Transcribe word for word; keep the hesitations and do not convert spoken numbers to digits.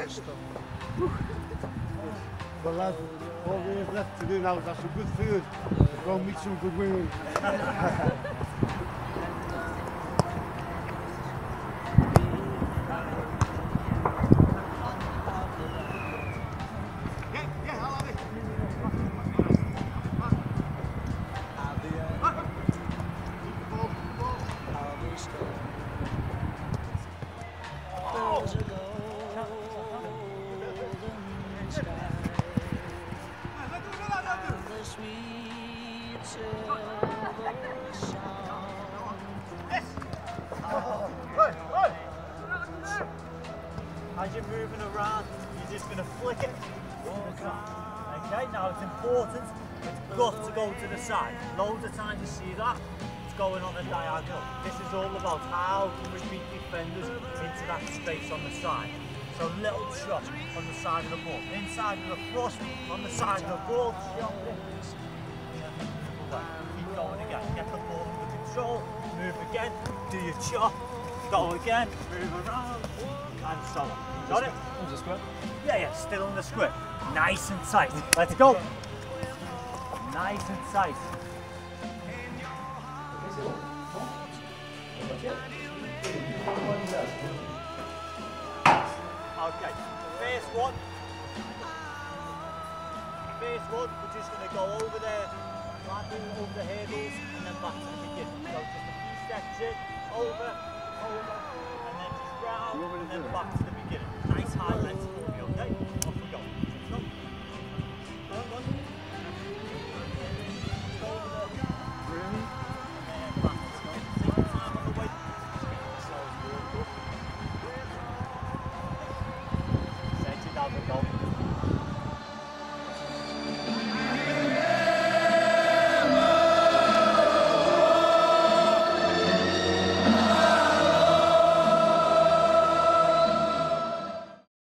Well, lads, all we have left to do now is have some good food. Go and meet some good women. As you're moving around, you're just going to flick it to the side. Okay, now it's important, it's got to go to the side. Loads of times you see that, it's going on a diagonal. This is all about how can we beat defenders into that space on the side. So little shot on the side of the ball, inside of the thrust, on the side of the ball, shot it. Keep going again, get the ball under control, move again, do your chop, go again, move around, and so on. Got it? Was it square? Yeah, yeah, still in the square. Nice and tight. Let's go. Nice and tight. Okay, first one. First one, we're just going to go over there, landing over the hurdles, and then back to the beginning. So just a few steps in, over, over, and then just round, and then back to the beginning. Nice high length, okay?